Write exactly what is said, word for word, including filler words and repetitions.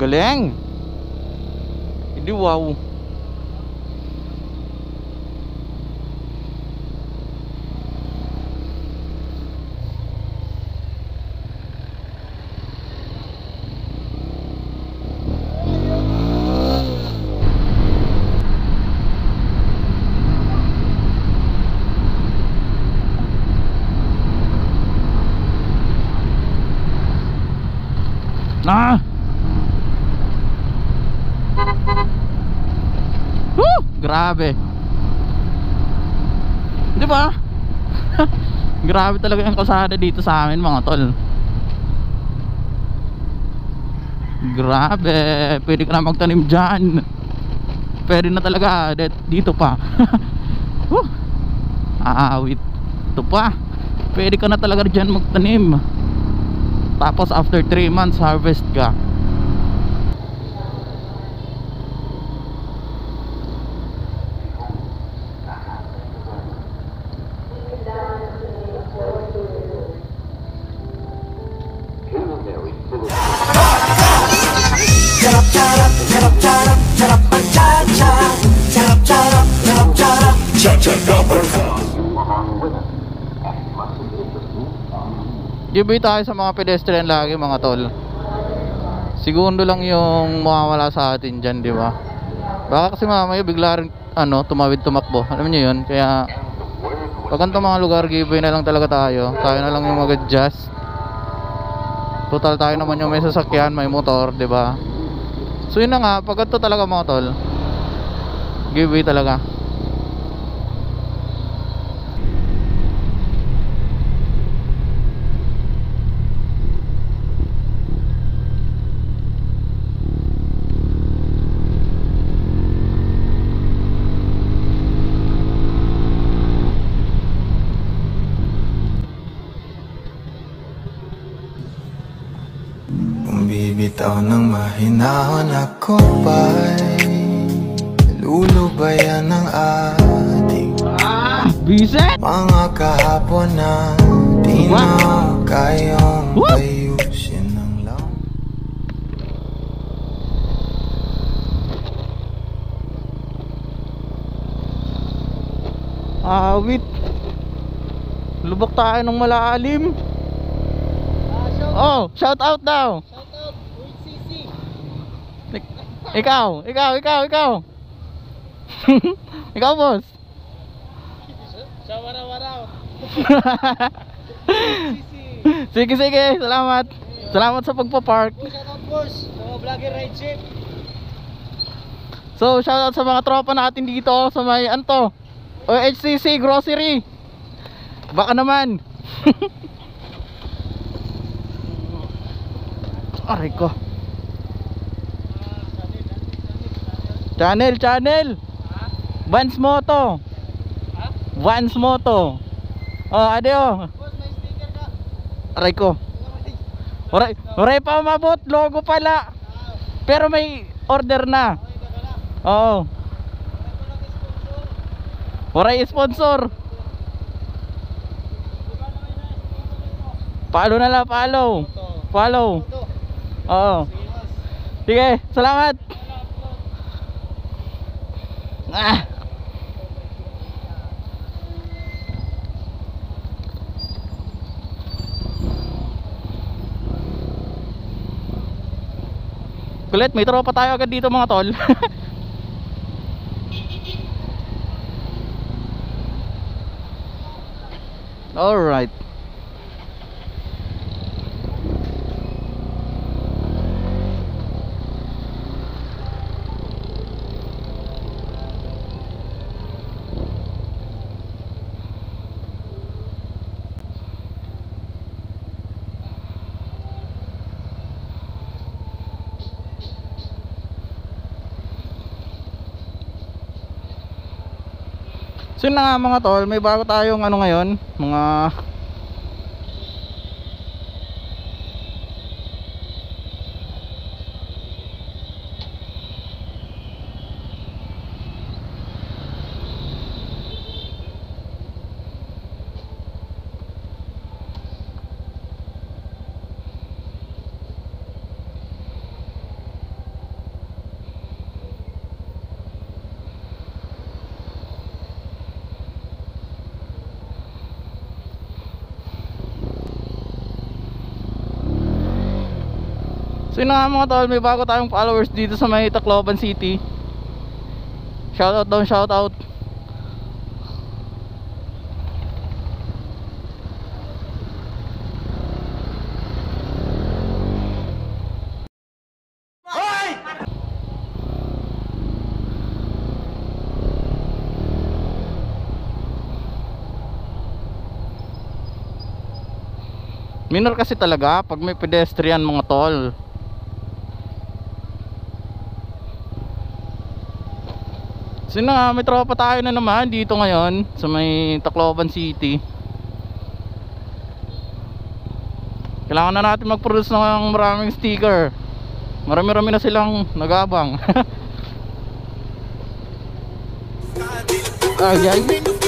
Galing. Hindi wow. Na. Woo! Grabe. Di ba? Grabe talaga yung kalsada dito sa amin mga tol. Grabe. Pwede ka na magtanim dyan. Pwede na talaga dito pa. Woo! Aawit. Ito pa. Pwede ka na talaga dyan magtanim. Tapos after three months harvest ka. Giveaway tayo sa mga pedestrian lagi mga tol. Segundo lang yung mawawala sa atin dyan, di ba? Baka kasi mamaya bigla rin ano, tumawid tumakbo. Alam niyo yun? Kaya pag ganito mga lugar, giveaway na lang talaga tayo. Tayo na lang yung mag-adjust. Total tayo naman yung may sasakyan, may motor, di ba? So yun na nga, pag ganito talaga mga tol, giveaway talaga. Bibitaw ng mahinahon ako ba'y lulubayan ng ating Ah, biset! mga kahapon na di na kayong ayusin ng lang. Awit. Lubok tayo ng malalim. Oh, shout out daw. Shout out, Uy C C. Ikaw, ikaw, ikaw, ikaw. Ikaw, boss. Sa waraw-waraw. Sige, sige, salamat. Salamat sa pagpa-park. Shout out boss, mga vlogger ride ship. So, shout out sa mga tropa natin dito sa may anto O H C C Grocery. Baka naman. Aray ko. Channel, channel. Vans Moto. Vans Moto. Oh, adeo. Boss, may sticker ka. Aray ko. Oray, oray pa mabot, logo pala. Pero may order na. Oo. Oray sponsor. Follow na lang, follow. Follow. Oo. Sige, salamat. Ah. Kulit, may tropa tayo agad dito mga tol. Alright. So yun na nga mga tol, may bago tayong ano ngayon, mga So yun na nga mga tol, may bago tayong followers dito sa may Tacloban City. Shoutout down, shoutout. Minor kasi talaga pag may pedestrian mga tol. So na, may tropa tayo na naman dito ngayon sa may Tacloban City. Kailangan na natin mag-produce ng maraming sticker. Marami-rami na silang nagabang. Ay, ay.